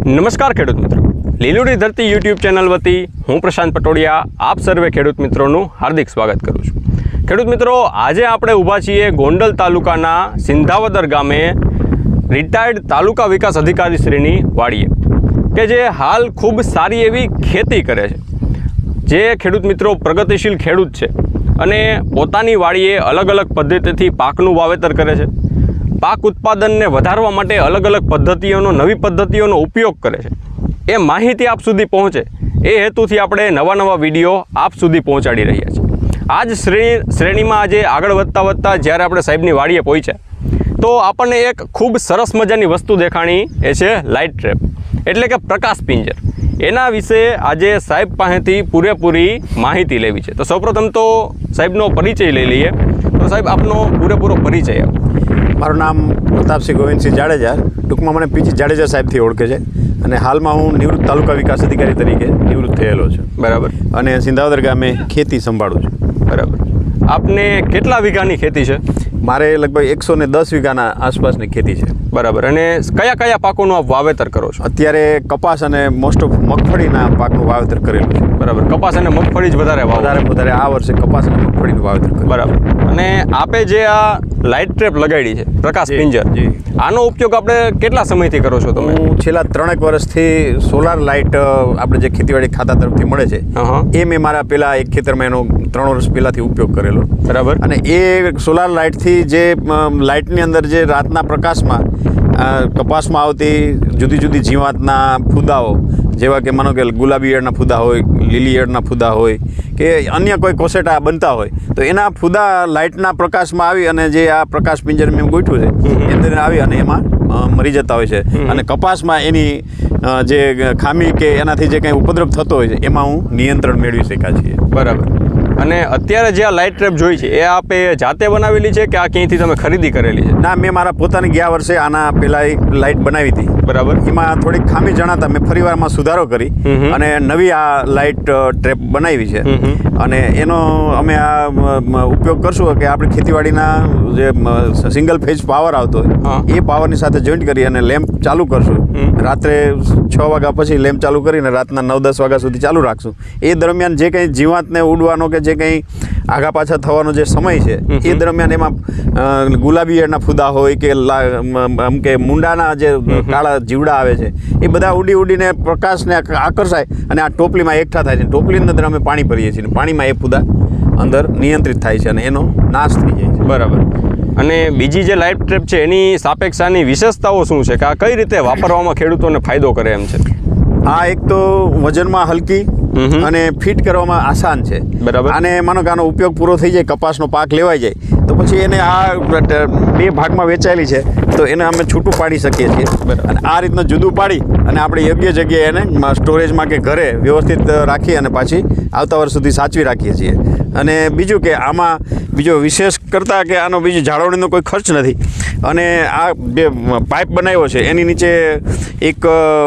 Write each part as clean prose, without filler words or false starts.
નમસ્કાર ખેડૂત મિત્રો, લીલુડી ધરતી યુટ્યુબ ચેનલ વતી હું પ્રશાંત પટોડિયા આપ સર્વે ખેડૂત મિત્રોનું હાર્દિક સ્વાગત કરું છું। ખેડૂત મિત્રો, આજે આપણે ઊભા છીએ ગોંડલ તાલુકાના સિંધાવદર ગામે રિટાયર્ડ તાલુકા વિકાસ અધિકારી શ્રીની વાડીએ કે જે હાલ ખૂબ સારી એવી ખેતી કરે છે। જે ખેડૂત મિત્રો પ્રગતિશીલ ખેડૂત છે અને પોતાની વાડીએ અલગ અલગ પદ્ધતિથી પાકનું વાવેતર કરે છે, પાક ઉત્પાદનને વધારવા માટે અલગ અલગ પદ્ધતિઓનો નવી પદ્ધતિઓનો ઉપયોગ કરે છે। એ માહિતી આપ સુધી પહોંચે એ હેતુથી આપણે નવા વિડીયો આપ સુધી પહોંચાડી રહ્યા છીએ। આ જ શ્રેણીમાં આજે આગળ વધતા જ્યારે આપણે સાહેબની વાડીએ પહોંચ્યા તો આપણને એક ખૂબ સરસ મજાની વસ્તુ દેખાણી, એ છે લાઇટ ટ્રેપ એટલે કે પ્રકાશ પિંજર। એના વિશે આજે સાહેબ પાસેથી પૂરેપૂરી માહિતી લેવી છે। તો સૌપ્રથમ તો સાહેબનો પરિચય લઈ લઈએ। તો સાહેબ, આપનો પૂરેપૂરો પરિચય આપો। મારું નામ પ્રતાપસિંહ ગોવિંદસિંહ જાડેજા, ટૂંકમાં મને પીજી જાડેજા સાહેબથી ઓળખે છે અને હાલમાં હું નિવૃત્ત તાલુકા વિકાસ અધિકારી તરીકે નિવૃત્ત થયેલો છું। બરાબર। અને સિંધાવદર ગામે ખેતી સંભાળું છું। બરાબર। આપને કેટલા વીઘાની ખેતી છે? મારે લગભગ 110 વીઘાના આસપાસની ખેતી છે। બરાબર। અને કયા પાકોનું આપ વાવેતર કરો છો? અત્યારે કપાસ અને મોસ્ટ ઓફ મગફળીના પાકનું વાવેતર કરેલું છે। બરાબર। કપાસ અને મગફળી જ વધારે આ વર્ષે કપાસ અને મગફળીનું વાવેતર કર્યું। બરાબર। અને આપે જે આ લાઇટ ટ્રેપ લગાડી છે પ્રકાશ પિંજર, આનો ઉપયોગ આપણે કેટલા સમયથી કરો છો તમે? હું છેલ્લા 3 વર્ષથી સોલાર લાઇટ આપણે જે ખેતીવાડી ખાતા તરફથી મળે છે એ મેં મારા પહેલાં એક ખેતરમાં એનો 3 વર્ષ પહેલાંથી ઉપયોગ કરેલો। બરાબર। અને એ સોલાર લાઇટથી જે લાઇટની અંદર જે રાતના પ્રકાશમાં કપાસમાં આવતી જુદી જુદી જીવાતના ફૂદાઓ, જેવા કે માનો કે ગુલાબી ઈયળના ફૂદા હોય, લીલી ઈયળના ફૂદા હોય કે અન્ય કોઈ કોસેટા બનતા હોય, તો એના ફૂદા લાઇટના પ્રકાશમાં આવી અને જે આ પ્રકાશ પિંજર મેં ગોઠવ્યું છે એ અંદર આવી અને એમાં મરી જતા હોય છે। અને કપાસમાં એની જે ખામી કે એનાથી જે કંઈ ઉપદ્રવ થતો હોય છે એમાં હું નિયંત્રણ મેળવી શક્યા છીએ। બરાબર। અને અત્યારે જે આ લાઇટ ટ્રેપ જોઈ છે એ આપે જાતે બનાવેલી છે કે આ ક્યાંયથી તમે ખરીદી કરેલી છે? ના, મેં મારા પોતાની ગયા વર્ષે આના પહેલાં એક લાઇટ બનાવી હતી। બરાબર। એમાં થોડીક ખામી જણાતા મેં ફરીવારમાં સુધારો કરી અને નવી આ લાઇટ ટ્રેપ બનાવી છે। અને એનો અમે આ ઉપયોગ કરશું કે આપણે ખેતીવાડીના જે સિંગલ ફેઝ પાવર આવતો હોય એ પાવરની સાથે જોઈન્ટ કરી અને લેમ્પ ચાલુ કરશું। રાત્રે 6 વાગ્યા પછી લેમ્પ ચાલુ કરીને રાતના 9-10 વાગ્યા સુધી ચાલુ રાખશું। એ દરમિયાન જે કંઈ જીવાતને ઉડવાનો કે જે કંઈ આગા પાછા થવાનો જે સમય છે એ દરમિયાન એમાં ગુલાબી ઈયળના ફૂદા હોય કે મુંડાના જે કાળા જીવડા આવે છે એ બધા ઉડીને પ્રકાશને આકર્ષાય અને આ ટોપલીમાં એકઠા થાય છે। ટોપલીની અંદર અમે પાણી ભરીએ છીએ, પાણીમાં એ ફૂદા અંદર નિયંત્રિત થાય છે અને એનો નાશ થઈ જાય છે। બરાબર। અને બીજી જે લાઇટ ટ્રેપ છે એની સાપેક્ષાની વિશેષતાઓ શું છે કે આ કઈ રીતે વાપરવામાં ખેડૂતોને ફાયદો કરે એમ છે? આ એક તો વજનમાં હલકી અને ફિટ કરવામાં આસાન છે। બરાબર। આને માનો કે આનો ઉપયોગ પૂરો થઈ જાય, કપાસનો પાક લેવાઈ જાય તો પછી એને આ 2 ભાગમાં વેચાયેલી છે તો એને અમે છૂટું પાડી શકીએ છીએ। અને આ રીતના જુદું પાડી અને આપણે યોગ્ય જગ્યાએ એને સ્ટોરેજમાં કે ઘરે વ્યવસ્થિત રાખી અને પાછી આવતા વર્ષ સુધી સાચવી રાખીએ છીએ। અને બીજું કે આમાં બીજો વિશેષ કરતાં કે આનો બીજી જાળવણીનો કોઈ ખર્ચ નથી। અને આ જે પાઇપ બનાવ્યો છે એની નીચે એક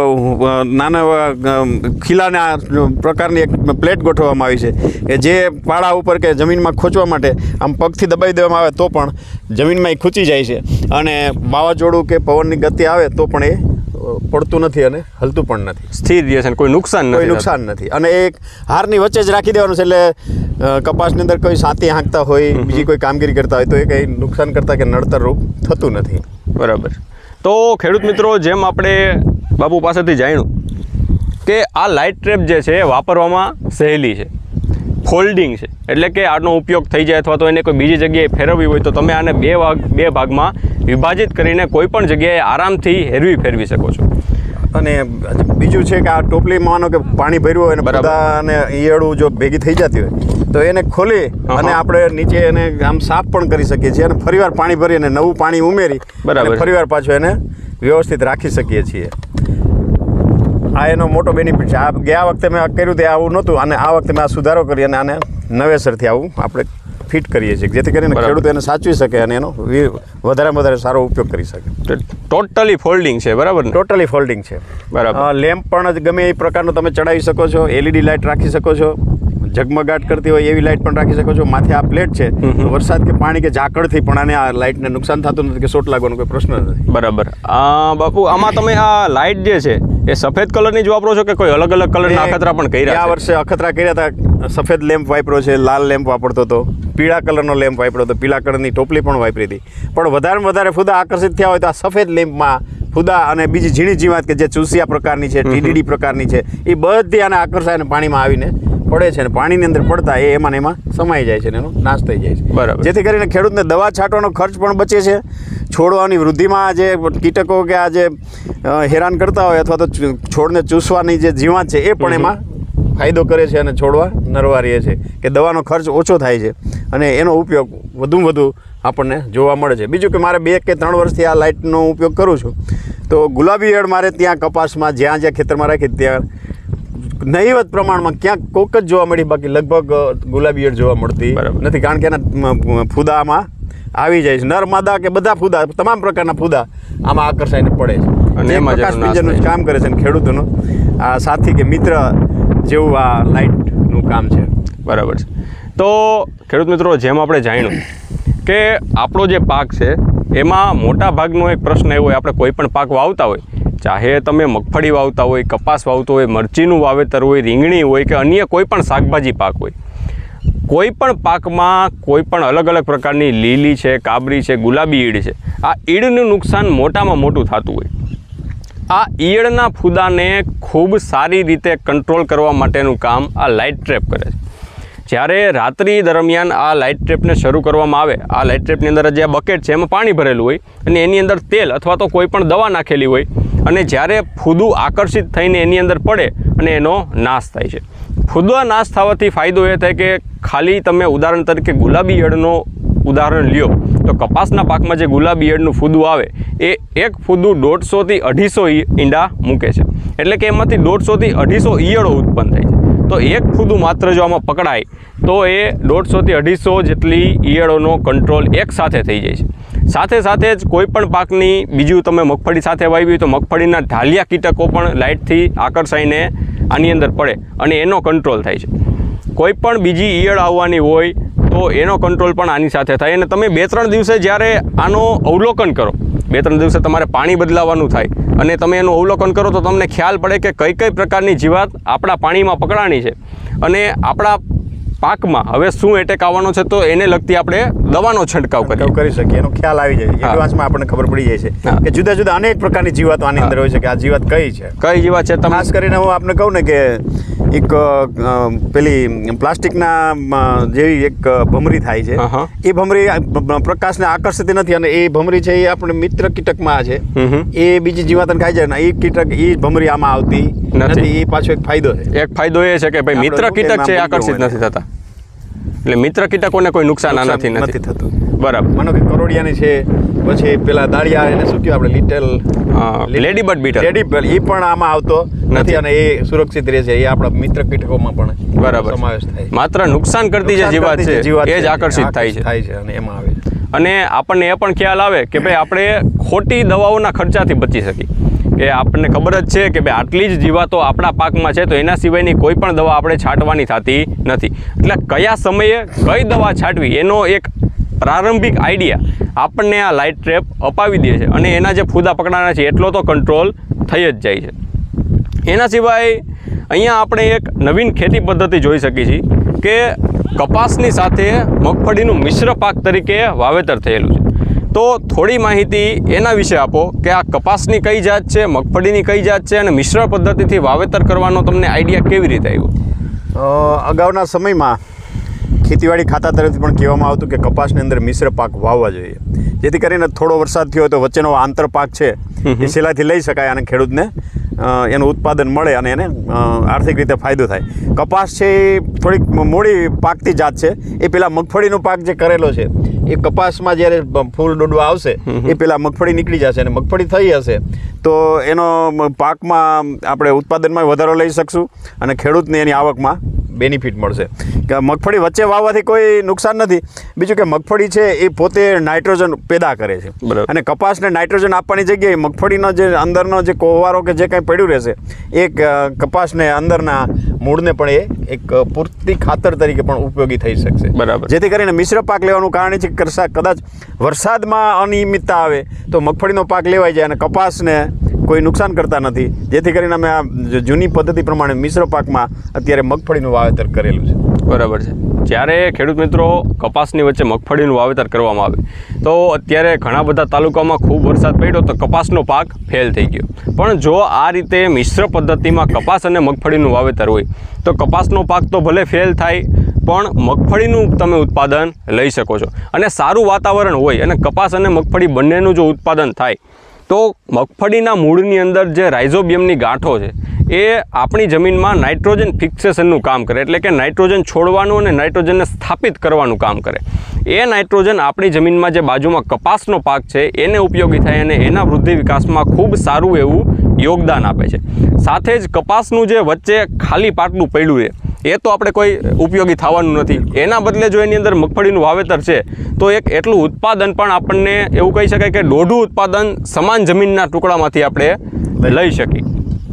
નાના ખીલાના પ્રકારની એક પ્લેટ ગોઠવવામાં આવી છે કે જે પાળા ઉપર કે જમીનમાં ખોચવા માટે આમ પગથી દબાવી દેવામાં આવે તો પણ જમીનમાં એ ખૂંચી જાય છે અને વાવાઝોડું કે પવનની ગતિ આવે તો પણ એ પડતું નથી અને હલતું પણ નથી, સ્થિર રહે છે, કોઈ નુકસાન નથી। અને એક હારની વચ્ચે જ રાખી દેવાનું છે એટલે કપાસની અંદર કોઈ સાથી હાંકતા હોય, બીજી કોઈ કામગીરી કરતા હોય તો એ કંઈ નુકસાન કરતા કે નડતરરૂપ થતું નથી। બરાબર। તો ખેડૂત મિત્રો, જેમ આપણે બાપુ પાસેથી જાણ્યું કે આ લાઇટ ટ્રેપ જે છે વાપરવામાં સહેલી છે, ફોલ્ડિંગ છે, એટલે કે આનો ઉપયોગ થઈ જાય અથવા તો એને કોઈ બીજી જગ્યાએ ફેરવવી હોય તો તમે આને બે ભાગમાં વિભાજિત કરીને કોઈ પણ જગ્યાએ આરામથી ફેરવી શકો છો। અને બીજું છે કે આ ટોપલીમાં માનો કે પાણી ભર્યું હોય અને બધા અને ઈયળું જો ભેગી થઈ જતી હોય તો એને ખોલી અને આપણે નીચે એને આમ સાફ પણ કરી શકીએ છીએ અને ફરીવાર પાણી ભરી અને નવું પાણી ઉમેરી અને ફરીવાર પાછું એને વ્યવસ્થિત રાખી શકીએ છીએ। આ એનો મોટો બેનિફિટ છે। આ ગયા વખતે મેં કર્યું તે આવું નહોતું અને આ વખતે મેં આ સુધારો કરી અને આને નવેસરથી આવું આપણે ફિટ કરીએ છીએ જેથી કરીને ખેડૂતો એને સાચવી શકે અને એનો વધારેમાં વધારે સારો ઉપયોગ કરી શકે। ટોટલી ફોલ્ડિંગ છે, બરાબર? ટોટલી ફોલ્ડિંગ છે, બરાબર। લેમ્પ પણ ગમે એ પ્રકારનો તમે ચડાવી શકો છો, LED લાઇટ રાખી શકો છો, ઝગમગાટ કરતી હોય એવી લાઇટ પણ રાખી શકો છો. માથે આ પ્લેટ છે તો વરસાદ કે પાણી કે ઝાકળથી પણ આને આ લાઇટને નુકસાન થતું નથી કે શોટ લાગવાનો કોઈ પ્રશ્ન નથી. બરાબર. બાપુ આમાં તમે આ લાઇટ જે છે એ સફેદ કલરની જ વાપરો છો કે કોઈ અલગ અલગ કલરના અખતરા પણ કર્યા? આ વર્ષે અખતરા કર્યા હતા. સફેદ લેમ્પ વાપર્યો છે, લાલ લેમ્પ વાપરતો હતો, પીળા કલરનો લેમ્પ વાપર્યો હતો, પીળા કલરની ટોપલી પણ વાપરી હતી. પણ વધારેમાં વધારે ફૂદા આકર્ષિત થયા હોય તો આ સફેદ લેમ્પમાં ફૂદા અને બીજી ઝીણી જીવાત કે જે ચૂસિયા પ્રકારની છે, ટીડીડી પ્રકારની છે, એ બધી આને આકર્ષાય અને પાણીમાં આવીને પડે છે અને પાણીની અંદર પડતા એ એમાં ને એમાં સમાઈ જાય છે અને એનો નાશ થઈ જાય છે. બરાબર. જેથી કરીને ખેડૂતને દવા છાંટવાનો ખર્ચ પણ બચે છે. છોડવાની વૃદ્ધિમાં જે કીટકો કે આ જે હેરાન કરતા હોય અથવા તો છોડને ચૂસવાની જે જીવાત છે એ પણ એમાં ફાયદો કરે છે અને છોડવા નરવા રહે છે કે દવાનો ખર્ચ ઓછો થાય છે અને એનો ઉપયોગ વધુમાં વધુ આપણને જોવા મળે છે. બીજું કે મારે 2 કે 3 વર્ષથી આ લાઇટનો ઉપયોગ કરું છું તો ગુલાબી ઈયળ મારે ત્યાં કપાસમાં જ્યાં ખેતરમાં રાખી ત્યાં નહીવત પ્રમાણમાં ક્યાંક કોક જ જોવા મળી, બાકી લગભગ ગુલાબી ઈયળ જોવા મળતી નથી. કારણ કે એના ફૂદામાં આવી જાય છે. નર માદા કે બધા ફૂદા, તમામ પ્રકારના ફૂદા આમાં આકર્ષાઈને પડે છે અને પ્રકાશ પિંજરનું જ કામ કરે છે અને ખેડૂતોનું આ સાથી કે મિત્ર જેવું આ લાઇટનું કામ છે. બરાબર છે. તો ખેડૂત મિત્રો, જેમ આપણે જાણ્યું કે આપણો જે પાક છે એમાં મોટા ભાગનો એક પ્રશ્ન એવો હોય, આપણે કોઈ પણ પાક વાવતા હોય, ચાહે તમે મગફળી વાવતા હોય, કપાસ વાવતો હોય, મરચીનું વાવેતર હોય, રીંગણી હોય કે અન્ય કોઈ પણ શાકભાજી પાક હોય, કોઈ પણ પાકમાં કોઈ પણ અલગ અલગ પ્રકારની લીલી છે, કાબરી છે, ગુલાબી ઈડ છે, આ ઈડનું નુકસાન મોટામાં મોટું થતું હોય. આ ઈયળના ફૂદાને ખૂબ સારી રીતે કંટ્રોલ કરવા માટેનું કામ આ લાઇટ ટ્રેપ કરે છે. જ્યારે રાત્રિ દરમિયાન આ લાઇટ ટ્રેપને શરૂ કરવામાં આવે, આ લાઇટ ટ્રેપની અંદર જે આ બકેટ છે એમાં પાણી ભરેલું હોય અને એની અંદર તેલ અથવા તો કોઈ પણ દવા નાખેલી હોય અને જ્યારે ફૂદું આકર્ષિત થઈને એની અંદર પડે અને એનો નાશ થાય છે. ફૂદા નાશ થવાથી ફાયદો એ થાય કે ખાલી તમે ઉદાહરણ તરીકે ગુલાબી ઈયળનો ઉદાહરણ લ્યો તો કપાસના પાકમાં જે ગુલાબી ઈયળનું ફૂદું આવે એ એક ફૂદું 150 થી 250 ઈંડા મૂકે છે. એટલે કે એમાંથી 150 થી 250 ઈયળો ઉત્પન્ન થાય છે. તો એક ફૂદું માત્ર જો આમાં પકડાય તો એ 150 થી 250 જેટલી ઈયળોનો કંટ્રોલ એક સાથે થઈ જાય છે. સાથે સાથે જ કોઈ પણ પાકની બીજું તમે મગફળી સાથે વાવી તો મગફળીના ઢાલિયા કીટકો પણ લાઇટથી આકર્ષાઈને આની અંદર પડે અને એનો કંટ્રોલ થાય છે. કોઈ પણ બીજી ઈયળ આવવાની હોય તો એનો કંટ્રોલ પણ આની સાથે થાય અને તમે 2-3 દિવસે જ્યારે આનો અવલોકન કરો, 2-3 દિવસે તમારે પાણી બદલાવાનું થાય અને તમે એનું અવલોકન કરો તો તમને ખ્યાલ પડે કે કઈ કઈ પ્રકારની જીવાત આપણા પાણીમાં પકડાણી છે અને આપણા પાકમાં હવે શું એટેક આવવાનો છે તો એને લગતી આપણે દવાનો છંટકાવ કરી શકીએ. એનો ખ્યાલ આવી જાય, એડવાન્સમાં આપણને ખબર પડી જાય છે કે જુદા જુદા અનેક પ્રકારની જીવાતો આની અંદર હોય છે કે આ જીવાત કઈ જીવાત છે. ખાસ કરીને હું આપને કહું ને કે એક પેલી પ્લાસ્ટિકના જેવી એક ભમરી થાય છે, એ ભમરી પ્રકાશને આકર્ષિત નથી અને એ ભમરી છે એ આપણે મિત્ર કીટકમાં છે, એ બીજી જીવાતને ખાઈ જાય ને એ કીટક એ ભમરી આમાં આવતી નથી. એ પાછો એક ફાયદો છે. એક ફાયદો એ છે કે ભાઈ મિત્ર કીટક છે આકર્ષિત નથી થતા, એટલે મિત્ર કીટકોને કોઈ નુકસાન આનાથી નથી થતું. બરાબર. માનો કે કરોડિયાની છે, પછી પેલા દાળિયા એને શું કહેવાય આપણે લિટલ લેડીબર્ડ બીટલ, લેડીબર્ડ, એ પણ આમાં આવતો નથી અને એ સુરક્ષિત રહે છે. એ આપણા મિત્ર કીટકોમાં પણ બરાબર સમાવેશ થાય. માત્ર નુકસાન કરતી જે જીવાત છે એ જ આકર્ષિત થાય છે અને એમાં આવે છે. અને આપણને એ પણ ખ્યાલ આવે કે ભાઈ આપણે ખોટી દવાઓના ખર્ચાથી બચી શકીએ. કે આપણને ખબર જ છે કે ભાઈ આટલી જ જીવાતો આપણા પાકમાં છે તો એના સિવાયની કોઈ પણ દવા આપણે છાંટવાની થતી નથી. એટલે કયા સમયે કઈ દવા છાંટવી એનો એક પ્રારંભિક આઈડિયા આપણને આ લાઇટ ટ્રેપ અપાવી દે છે અને એના જે ફૂદા પકડાના છે એટલો તો કંટ્રોલ થઈ જ જાય છે. એના સિવાય અહીંયા આપણે એક નવીન ખેતી પદ્ધતિ જોઈ શકીએ છીએ કે કપાસની સાથે મગફળીનું મિશ્ર પાક તરીકે વાવેતર થયેલું છે. તો થોડી માહિતી એના વિશે આપો કે આ કપાસની કઈ જાત છે, મગફળીની કઈ જાત છે અને મિશ્ર પદ્ધતિથી વાવેતર કરવાનો તમને આઈડિયા કેવી રીતે આવ્યો? અગાઉના સમયમાં ખેતીવાડી ખાતા તરફથી પણ કહેવામાં આવતું કે કપાસની અંદર મિશ્ર પાક વાવવા જોઈએ, જેથી કરીને થોડો વરસાદ થયો તો વચ્ચેનો આંતર પાક છે એ સહેલાઈથી લઈ શકાય અને ખેડૂતને એનું ઉત્પાદન મળે અને એને આર્થિક રીતે ફાયદો થાય. કપાસ છે એ થોડીક મોડી પાકતી જાત છે. એ પેલા મગફળીનો પાક જે કરેલો છે એ કપાસમાં જ્યારે ફૂલ ડોડવા આવશે એ પેલા મગફળી નીકળી જશે અને મગફળી થઈ હશે તો એનો પાકમાં આપણે ઉત્પાદનમાં વધારો લઈ શકશું અને ખેડૂતને એની આવકમાં બેનિફિટ મળશે કે મગફળી વચ્ચે વાવવાથી કોઈ નુકસાન નથી. બીજું કે મગફળી છે એ પોતે નાઇટ્રોજન પેદા કરે છે બરાબર. અને કપાસને નાઇટ્રોજન આપવાની જગ્યાએ મગફળીનો જે અંદરનો જે કોહવારો કે જે કાંઈ પડ્યું રહેશે એ કપાસને અંદરના મૂળને પણ એ એક પૂરતી ખાતર તરીકે પણ ઉપયોગી થઈ શકશે. બરાબર. જેથી કરીને મિશ્ર પાક લેવાનું કારણ છે કે કદાચ વરસાદમાં અનિયમિતતા આવે તો મગફળીનો પાક લેવાઈ જાય અને કપાસને કોઈ નુકસાન કરતા નથી. જેથી કરીને અમે આ જૂની પદ્ધતિ પ્રમાણે મિશ્ર પાકમાં અત્યારે મગફળીનું વાવેતર કરેલું છે. બરાબર છે. જ્યારે ખેડૂત મિત્રો કપાસની વચ્ચે મગફળીનું વાવેતર કરવામાં આવે તો અત્યારે ઘણા બધા તાલુકામાં ખૂબ વરસાદ પડ્યો તો કપાસનો પાક ફેલ થઈ ગયો. પણ જો આ રીતે મિશ્ર પદ્ધતિમાં કપાસ અને મગફળીનું વાવેતર હોય તો કપાસનો પાક તો ભલે ફેલ થાય પણ મગફળીનું તમે ઉત્પાદન લઈ શકો છો. અને સારું વાતાવરણ હોય અને કપાસ અને મગફળી બંનેનું જો ઉત્પાદન થાય તો મગફળીના મૂળની અંદર જે રાઇઝોબિયમની ગાંઠો છે એ આપણી જમીનમાં નાઇટ્રોજન ફિક્સેશનનું કામ કરે, એટલે કે નાઇટ્રોજન છોડવાનું અને નાઇટ્રોજનને સ્થાપિત કરવાનું કામ કરે. એ નાઇટ્રોજન આપણી જમીનમાં જે બાજુમાં કપાસનો પાક છે એને ઉપયોગી થાય અને એના વૃદ્ધિ વિકાસમાં ખૂબ સારું એવું યોગદાન આપે છે. સાથે જ કપાસનું જે વચ્ચે ખાલી પાટલું પડ્યું છે એ તો આપણે કોઈ ઉપયોગી થવાનું નથી. એના બદલે જો એની અંદર મગફળીનું વાવેતર છે તો એક એટલું ઉત્પાદન પણ આપણને એવું કહી શકાય કે દોઢું ઉત્પાદન સમાન જમીનના ટુકડામાંથી આપણે લઈ શકીએ.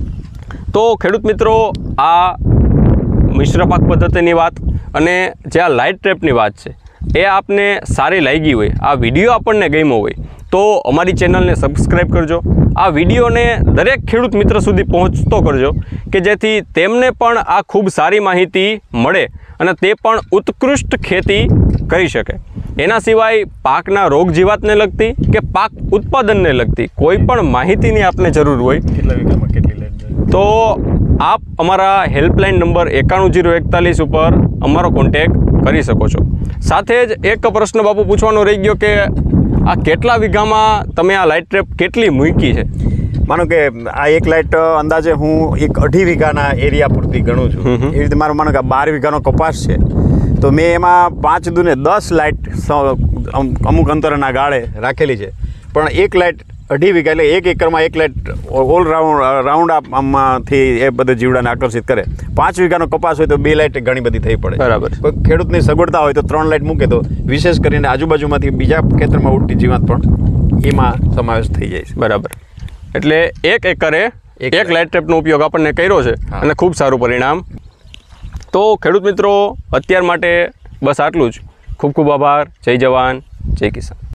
તો ખેડૂત મિત્રો, આ મિશ્ર પાક પદ્ધતિની વાત અને જે આ લાઇટ ટ્રેપની વાત છે એ આપને સારી લાગી હોય, આ વિડીયો આપણને ગમ્યો હોય તો અમારી ચેનલને સબસ્ક્રાઈબ કરજો. આ વિડીયોને દરેક ખેડૂત મિત્ર સુધી પહોંચતો કરજો કે જેથી તેમને પણ આ ખૂબ સારી માહિતી મળે અને તે પણ ઉત્કૃષ્ટ ખેતી કરી શકે. એના સિવાય પાકના રોગ જીવાતને લગતી કે પાક ઉત્પાદનને લગતી કોઈ પણ માહિતીની આપને જરૂર હોય કેટલા વીઘામાં કેટલી લાઈટ તો આપ અમારા હેલ્પલાઇન નંબર 91 041 ઉપર અમારો કોન્ટેક કરી શકો છો. સાથે જ એક પ્રશ્ન બાપુ પૂછવાનો રહી ગયો કે આ કેટલા વીઘામાં તમે આ લાઇટ ટ્રેપ કેટલી મૂકી છે? માનો કે આ એક લાઇટ અંદાજે હું 1.5 વીઘાના એરિયા પૂરતી ગણું છું. એ રીતે મારો માનો કે 12 વીઘાનો કપાસ છે તો મેં એમાં 5 દુને 10 લાઇટ અમુક અંતરના ગાળે રાખેલી છે. પણ એક લાઇટ 2.5 વીઘા એટલે 1 એકરમાં એક લાઇટ ઓલ રાઉન્ડ આમાંથી એ બધા જીવડાને આકર્ષિત કરે. 5 વીઘાનો કપાસ હોય તો 2 લાઇટ ઘણી બધી થઈ પડે. બરાબર. કોઈ ખેડૂતની સગવડતા હોય તો 3 લાઇટ મૂકે તો વિશેષ કરીને આજુબાજુમાંથી બીજા ખેતરમાં ઉડતી જીવાત પણ એમાં સમાવેશ થઈ જાય છે. બરાબર. એટલે 1 એકરે એક લાઇટ ટ્રેપનો ઉપયોગ આપણને કર્યો છે અને ખૂબ સારું પરિણામ. તો ખેડૂત મિત્રો, અત્યાર માટે બસ આટલું જ. ખૂબ ખૂબ આભાર. જય જવાન, જય કિસાન.